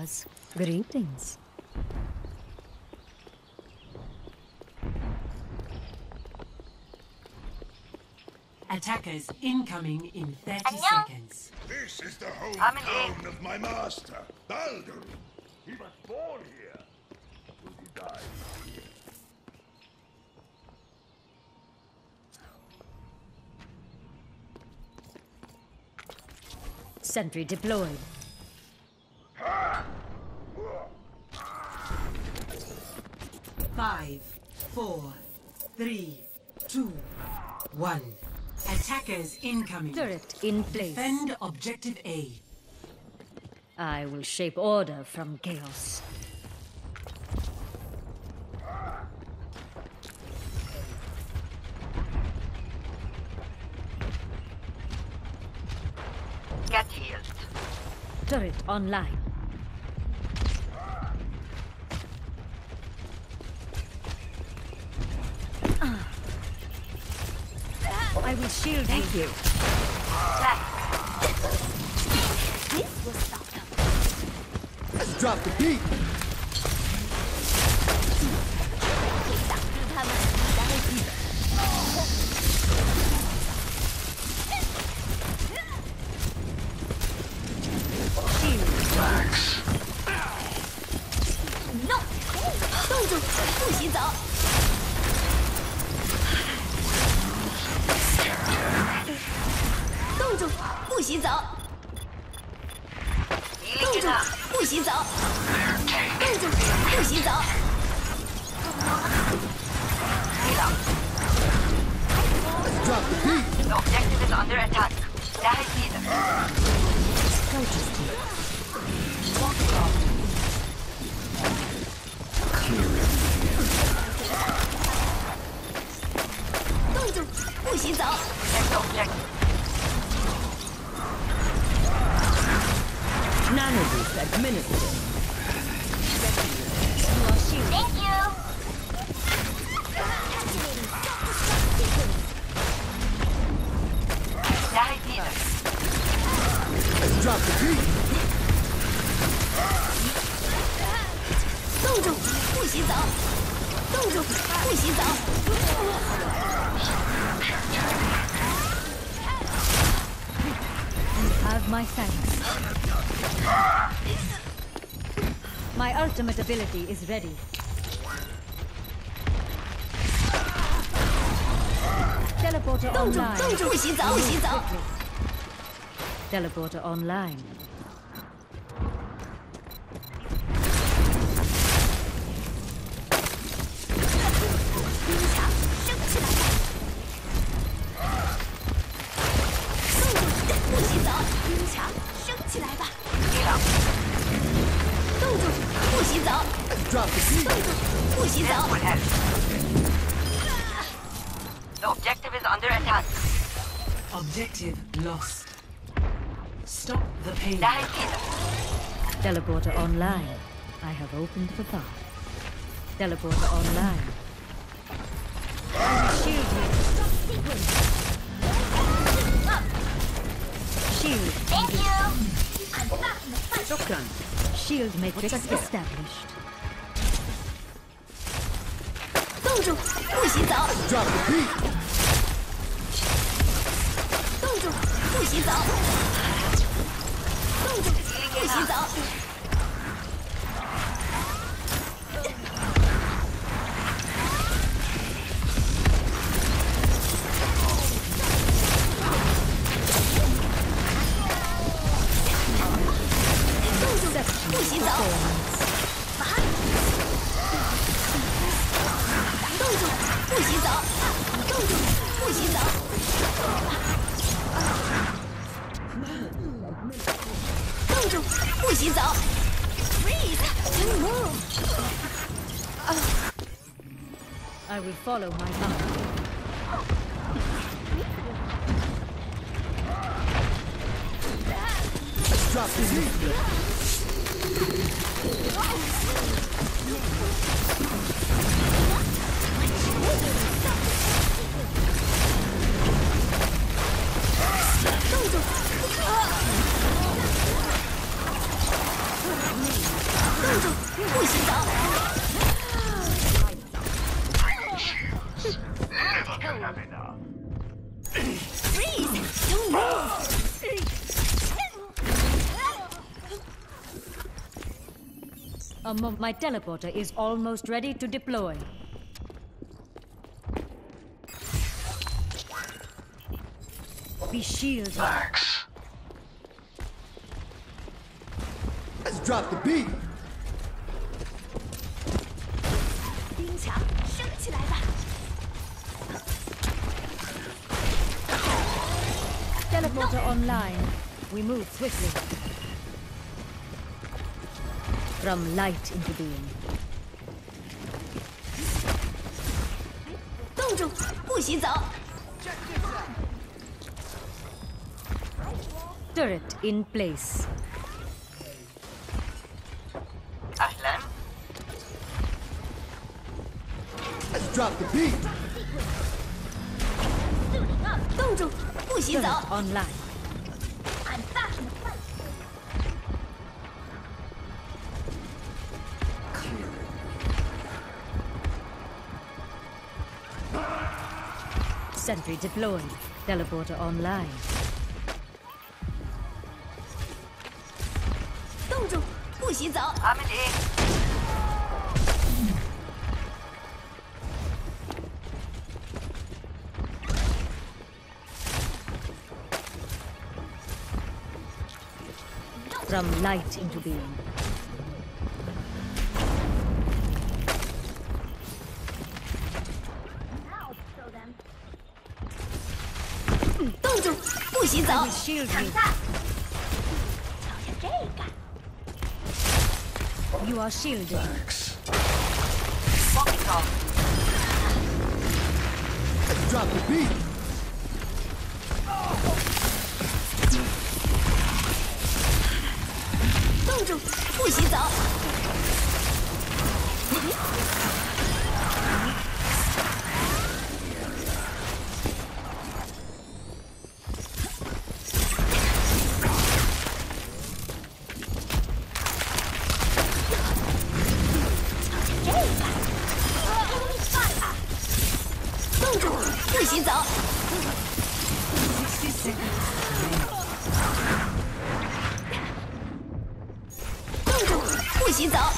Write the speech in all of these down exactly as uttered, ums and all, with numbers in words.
pause. Greetings. Attackers incoming in thirty 안녕? seconds. This is the Family. hometown of my master, Baldur. He was born here. Will he die here? Sentry deployed. Five, four, three, two, one. Attackers incoming. Turret in place. Defend objective A. I will shape order from chaos. Get healed. Turret online. Ah. I will shield Thank you. This will stop them. Let's drop the beat. 可以挡住他们，然后记得。 No， 冻住，不洗澡。冻住，不洗澡。冻住，不洗澡。冻住，不洗澡。黑了。 Drop the beat. The objective is under attack. That is neither. Don't do. 不洗澡。Next objective. Nanoboost administered. Thank you. That is neither. Let's drop the beat. 冻住，不洗澡。冻住，不洗澡。 Have my thanks. My ultimate ability is ready. Teleporter 冻住， online. 冻住，不洗澡，不洗澡。 Teleporter online. Drop the beat. 不洗澡。The objective is under attack. Objective lost. Stop the pain. That is neither. Teleporter online. I have opened the path. Teleporter online. I will shield you. Shield. Thank you. Shotgun. Shield matrix established. 冻住，不洗澡。 Drop the beat. 冻住，不洗澡。冻住，不洗澡。冻住，不洗澡。冻住，不洗澡。冻住，不洗澡。冻住，不洗澡。Freeze! Don't move. I will follow my path. Drop the beat. 冻住，不洗澡。Freeze! Don't move! Um, my teleporter is almost ready to deploy. Be shielded. Max. Let's drop the beat. 冰墙升起来吧。 Teleporter online. We move swiftly. From light into being. 冻住，不洗澡。 Turret in place. Let's drop the beat. 冻住，不洗 Turret 澡。 online. I'm back in the fight. Sentry deployed. Teleporter online. 冻住，不洗澡。 From light into being. 冻住，不洗澡。 Shield 抢 you. 下，瞧瞧这个。 You are shielded. Let's drop the beat. 冻住，不洗澡。 冻住，不洗澡。 冻住，不洗澡。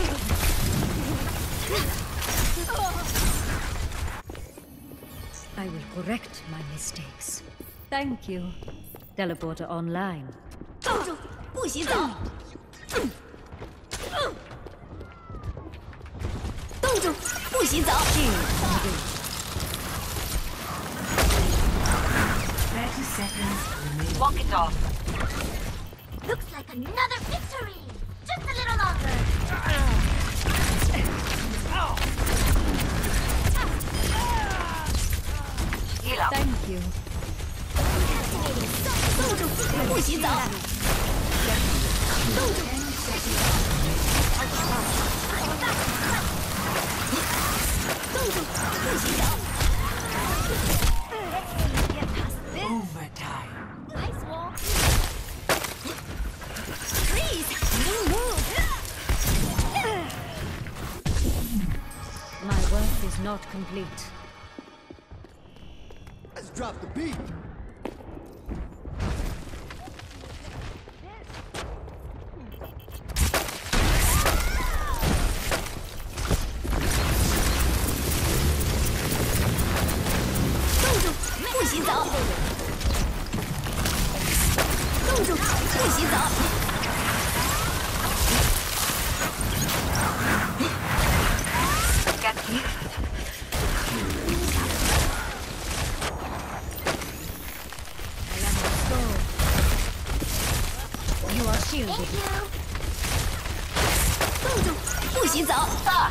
I will correct my mistakes. Thank you. Teleporter online. 冻住，不洗澡。冻住，不洗澡。 thirty seconds remaining. Walk it off. Looks like another victory. Just a little longer. Heal up. Thank you. 冻住，不洗澡。冻住。冻住，不洗澡。 Overtime. Nice wall. Freeze! You move. My work is not complete. Let's drop the beat. 冻住，不洗澡。冻住，不洗澡。 Get me. I am restored. You are shielded. 冻住，不洗澡。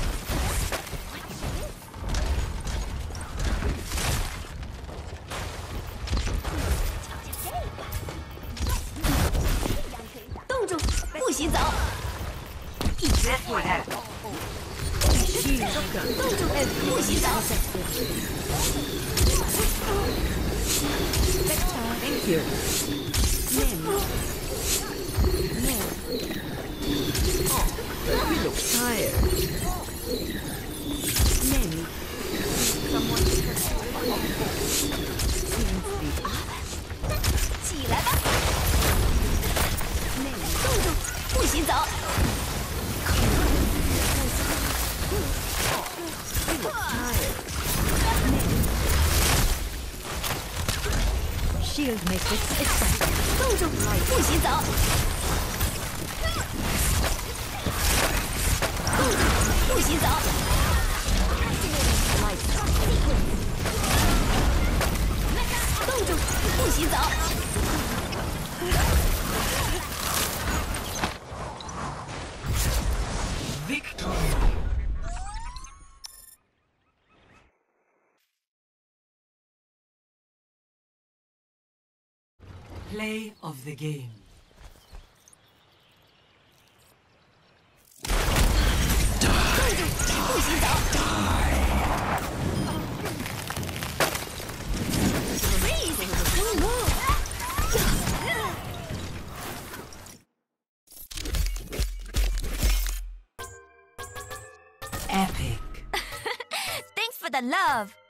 冻住，不洗澡。 This will help. 冻住，不洗澡。 Thank you. Nim. Nim. tired. Maybe someone seems to be 起来吧！动动，不许走！ Shield makes it exciting. 动住，不许走！动住，不许走！动住，不许走！ Victory. Play of the game. Epic. Thanks for the love.